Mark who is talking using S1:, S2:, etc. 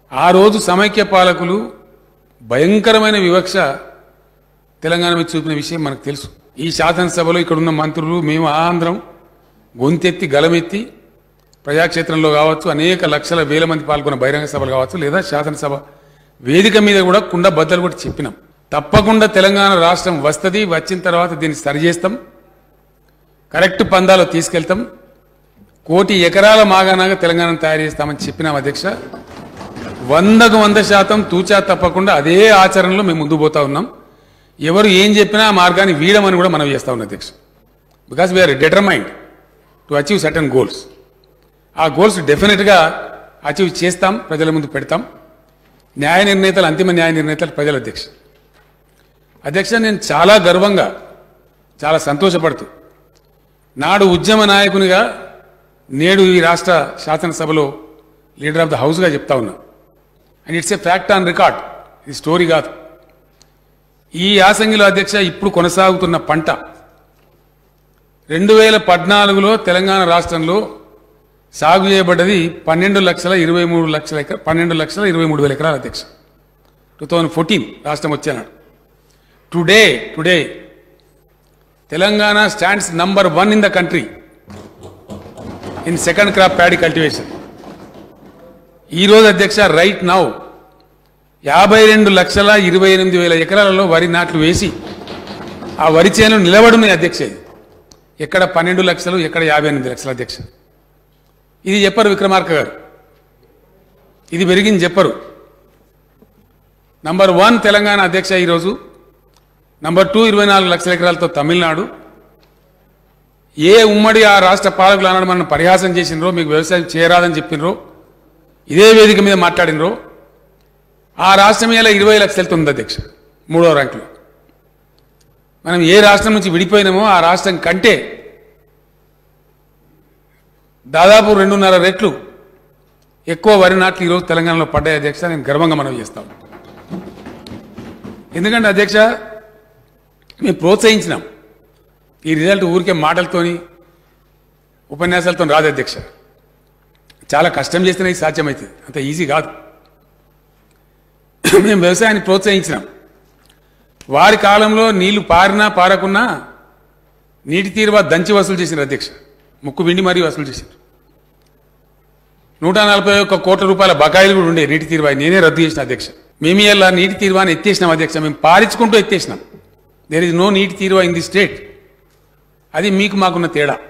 S1: ఆ రోజు సమైక్య పాలకులు భయంకరమైన వివక్ష తెలంగాణ మీద చూపిన విషయం మనకు తెలుసు. ఈ శాసనసభలో ఇక్కడ ఉన్న మంత్రులు మేము ఆంధ్రం గొంతెత్తి గలమెత్తి ప్రజాక్షేత్రంలో కావచ్చు, అనేక లక్షల వేల మంది పాల్గొన్న బహిరంగ సభలు కావచ్చు, లేదా శాసనసభ వేదిక మీద కూడా కుండ బద్దలు కూడా చెప్పినాం. తప్పకుండా తెలంగాణ రాష్ట్రం వస్తుంది, వచ్చిన తర్వాత దీన్ని సరిచేస్తాం, కరెక్ట్ పందాలో తీసుకెళ్తాం, 1 కోటి ఎకరాల మాగానాగా తెలంగాణను తయారు చేస్తామని చెప్పినాం అధ్యక్ష. 100% తూచా తప్పకుండా అదే ఆచరణలో మేము ముందు పోతా ఉన్నాం. ఎవరు ఏం చెప్పినా ఆ మార్గాన్ని వీడమని కూడా మనం చేస్తా ఉన్నాం అధ్యక్ష. Because we are determined to achieve certain goals. ఆ గోల్స్ డెఫినెట్గా అచీవ్ చేస్తాం, ప్రజల ముందు పెడతాం. న్యాయ నిర్ణేతలు, అంతిమ న్యాయ నిర్ణేతలు ప్రజల అధ్యక్ష. నేను చాలా గర్వంగా, చాలా సంతోషపడుతూ నాడు ఉద్యమ నాయకునిగా నేడు ఈ రాష్ట్ర శాసనసభలో లీడర్ ఆఫ్ ద హౌస్గా చెప్తా ఉన్నా. And it's a fact on record, ఇది స్టోరీ కాదు. ఈ యాసంగిలో అధ్యక్ష ఇప్పుడు కొనసాగుతున్న పంట 2014లో తెలంగాణ రాష్ట్రంలో సాగు చేయబడ్డది 12,23,000 ఎకరాలు అధ్యక్ష. 2014 రాష్ట్రం వచ్చేనాడు. Today Telangana stands number 1 in the country in second crop paddy cultivation. ఈరోజు అధ్యక్ష రైట్ నౌ 52,28,000 ఎకరాలలో వరి నాట్లు వేసి ఆ వరి చేనులు నిలబడున్నాయి అధ్యక్ష. ఎక్కడ 12 లక్షలు, ఎక్కడ 58 లక్షలు అధ్యక్ష. ఇది చెప్పరు విక్రమార్క గారు, ఇది పెరిగింది చెప్పరు. నంబర్ 1 తెలంగాణ అధ్యక్ష ఈరోజు. నంబర్ 2 24 లక్షల ఎకరాలతో తమిళనాడు. ఏ ఉమ్మడి ఆ రాష్ట్ర పాలకులు అన్నాడు మనం పరిహాసం చేసినరో, మీకు వ్యవసాయం చేయరాదని చెప్పినరో, ఇదే వేదిక మీద మాట్లాడినరో, ఆ రాష్ట్రం ఇలా 20 లక్షలతో ఉంది అధ్యక్ష, 3వ ర్యాంకులో. మనం ఏ రాష్ట్రం నుంచి విడిపోయినామో ఆ రాష్ట్రం కంటే దాదాపు 2.5 రెట్లు ఎక్కువ వరి నాట్లు ఈరోజు తెలంగాణలో పడ్డాయి అధ్యక్ష. నేను గర్వంగా మనవి చేస్తాను. ఎందుకంటే అధ్యక్ష మేము ప్రోత్సహించినాం. ఈ రిజల్ట్ ఊరికే మాటలతోని ఉపన్యాసాలతో రాదు అధ్యక్ష. చాలా కష్టం చేస్తేనే ఇది సాధ్యమవుతుంది, అంత ఈజీ కాదు. మేము వ్యవసాయాన్ని ప్రోత్సహించినాం. వారి కాలంలో నీళ్లు పారినా పారకున్నా నీటి తీరువా దంచి వసూలు చేసినారు అధ్యక్ష. ముక్కు విండి మరీ వసూలు చేశారు. 141 కోట్ల రూపాయల బకాయిలు కూడా ఉండే నీటి తీరువా, నేనే రద్దు చేసిన అధ్యక్ష. మేము ఇలా నీటి తీరువాని ఎత్తేసినాం అధ్యక్ష. మేము పారించుకుంటూ ఎత్తేసినాం. దేర్ ఇస్ నో నీటి తీరువా ఇన్ ది స్టేట్. అది మీకు మాకున్న తేడా.